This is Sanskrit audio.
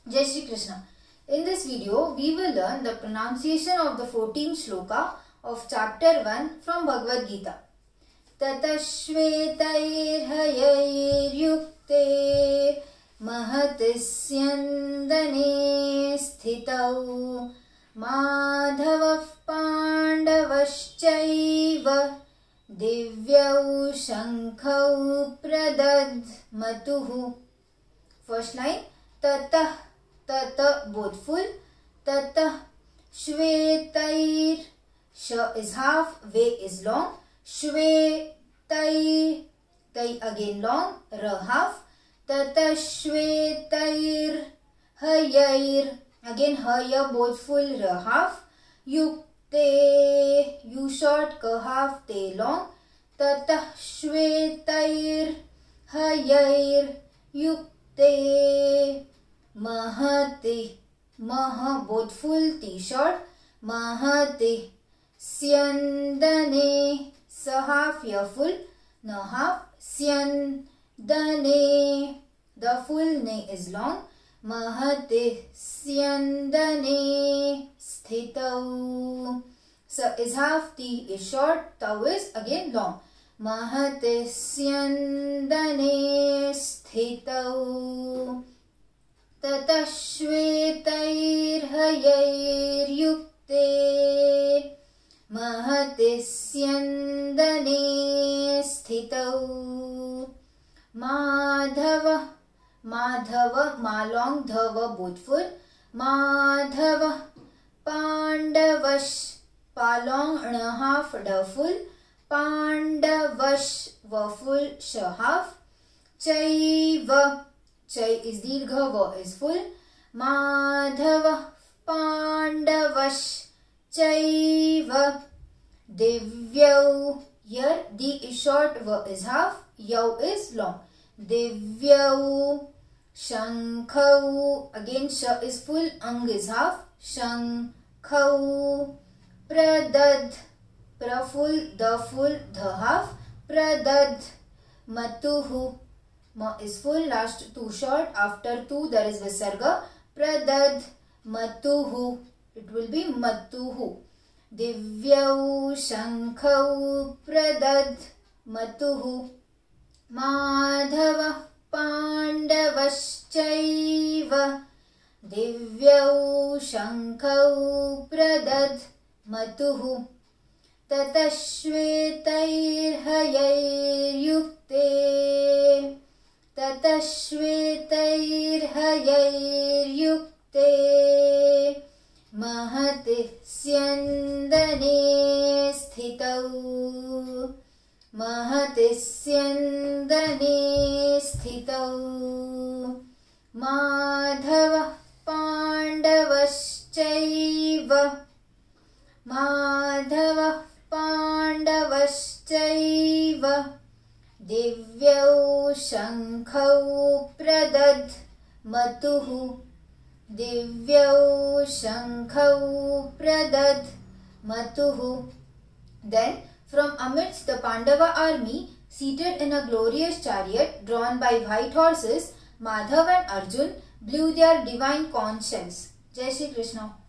Jai Shri Krishna. In this video, we will learn the pronunciation of the 14th shloka of chapter 1 from Bhagavad Gita. Tataḥ śhvetairhayairyukte mahati syandane sthitau mādhavaḥ pāṇḍavaśhchaiva divyau śhaṅkhau pradadhmatuḥ. First line, tataḥ, tata both full, tataḥ śhvetair, sh is half, ve is long, śhvetair, tai again long, ra half, tataḥ śhvetairhayair, again haya both full, ra half, yukte, you short, ka half, te long, tataḥ śhvetairhayairyukte, mahati, maha both full, t short, mahati, syandane, sa half, ya full, na half, syandane, the full ne is long, mahati syandane sthitau, sa is half, t is short, tau is again long, mahati syandane sthitau. Tataḥ śhvetairhayairyukte mahati syandane sthitau. Madhava, Madhava, ma long, dhava both full, Madhava pāṇḍavaśh, pa long, na half, da full, pāṇḍavaśh, va full, sha half, chaiva, chai is dirgha, va is full, mādhavaḥ pāṇḍavaśhchaiva, divyau, here di is short, va is half, yau is long, divyau, śhaṅkhau, again sha is full, ang is half, śhaṅkhau, pra full, the half, pradadhmatuḥ, ma is full, last two short, after two there is visarga, pradadhmatuḥ, it will be matuḥ, divyau śhaṅkhau pradadhmatuḥ, mādhavaḥ pāṇḍavaśhchaiva, divyau śhaṅkhau pradadhmatuḥ. Tataḥ śhvetairhayairyukte, tataḥ śhvetairhayairyukte, mahati syandane sthitau, mahati syandane sthitau. Mādhavaḥ pāṇḍavaśhchaiva, mādhavaḥ pāṇḍavaśhchaiva, divyau śhaṅkhau pradadhmatuḥ, divyau śhaṅkhau pradadhmatuḥ. Then, from amidst the Pandava army, seated in a glorious chariot drawn by white horses, Madhav and Arjun blew their divine conch shells. Jai Shri Krishna.